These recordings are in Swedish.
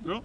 Bra.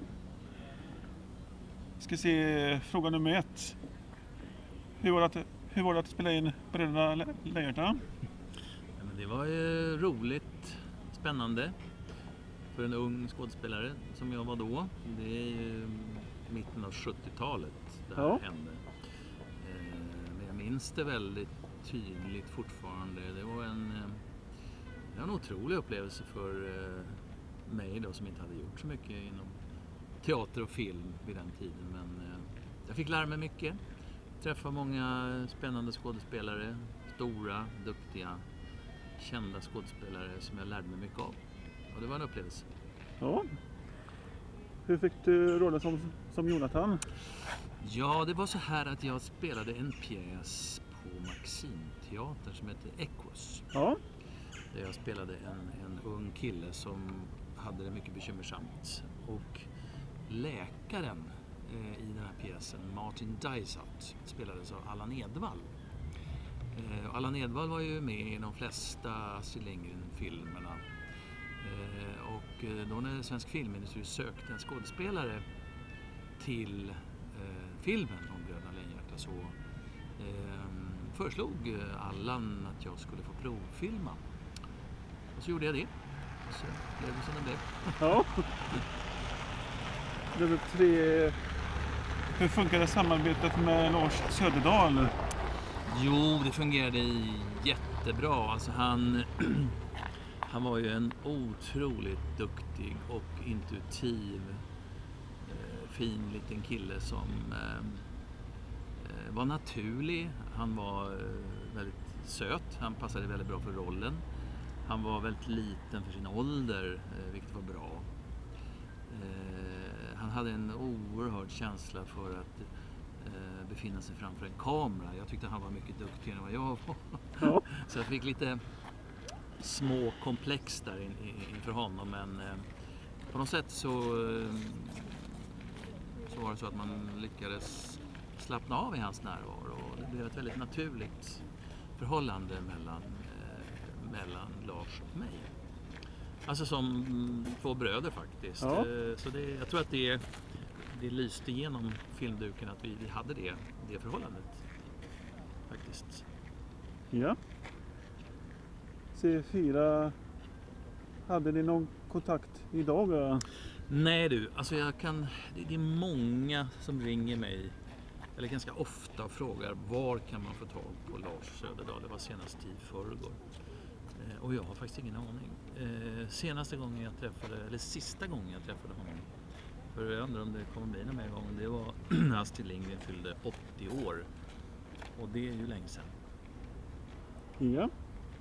Ska se fråga nummer 1. Hur var det att spela in Bröderna Lejonhjärta? Ja, men det var ju roligt, spännande för en ung skådespelare som jag var då. Det är ju mitten av 70-talet det här hände. Men jag minns det väldigt tydligt fortfarande. Det var en otrolig upplevelse för mig då, som inte hade gjort så mycket inom teater och film vid den tiden. Men jag fick lära mig mycket. Träffa många spännande skådespelare, stora, duktiga, kända skådespelare som jag lärde mig mycket av. Och det var en upplevelse. Ja. Hur fick du rollen som Jonathan? Ja, det var så här att jag spelade en pjäs på Maximteatern som heter Equus. Ja. Där jag spelade en ung kille som hade det mycket bekymmersamt. Och läkaren i den här pjäsen, Martin Dysart, spelades av Allan Edwall. Allan Edwall var ju med i de flesta Astrid Lindgren-filmerna. Och då när Svensk Filmindustri sökte en skådespelare till filmen om Bröderna Lejonhjärta så föreslog Allan att jag skulle få provfilma. Och så gjorde jag det. Och så blev det som det blev. Ja. Nummer 3. Hur funkade samarbetet med Lars Söderdahl? Jo, det fungerade jättebra. Alltså han var ju en otroligt duktig och intuitiv, fin liten kille som var naturlig. Han var väldigt söt. Han passade väldigt bra för rollen. Han var väldigt liten för sin ålder, vilket var bra. Han hade en oerhörd känsla för att befinna sig framför en kamera. Jag tyckte han var mycket duktigare än vad jag var. Ja. Så jag fick lite små komplex där inför honom. Men på något sätt så var det så att man lyckades slappna av i hans närvaro. Och det blev ett väldigt naturligt förhållande mellan Lars och mig. Alltså som två bröder faktiskt. Ja. Så jag tror att det lyste igenom filmduken att vi hade det förhållandet faktiskt. Ja. C4. Hade ni någon kontakt idag? Nej du, alltså det är många som ringer mig eller ganska ofta och frågar var kan man få tag på Lars Söderdahl. Det var senast i förrgår. Och jag har faktiskt ingen aning. Sista gången jag träffade honom, för jag undrar om det kommer bli någon mer gång, det var när Astrid Lindgren fyllde 80 år. Och det är ju länge sedan. Ja.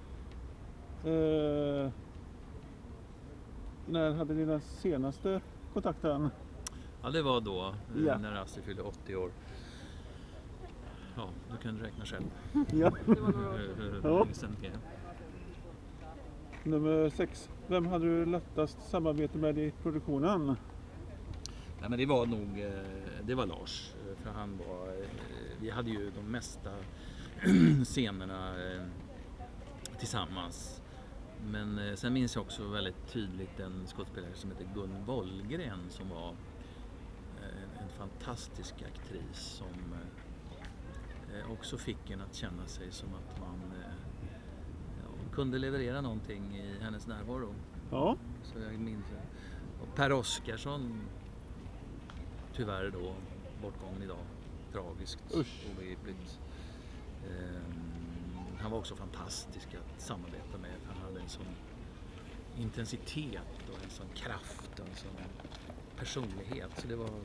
När hade ni den senaste kontakten? Ja, det var då Ja. när Astrid fyllde 80 år. Ja, du kan räkna själv. Ja. Hur Ja. länge sedan det är. Nummer 6. Vem hade du lättast samarbete med i produktionen? Nej, men det var Lars, för han var, vi hade ju de mesta scenerna tillsammans. Men sen minns jag också väldigt tydligt en skådespelare som heter Gun Wollgren som var en fantastisk aktris som också fick en att känna sig som att man kunde leverera någonting i hennes närvaro. Ja. Så jag minns det. Och Per Oscarsson, tyvärr då, bortgången idag. Tragiskt, obegripligt. Han var också fantastisk att samarbeta med. Han hade en sån intensitet och en sån kraft och en sån personlighet. Så det var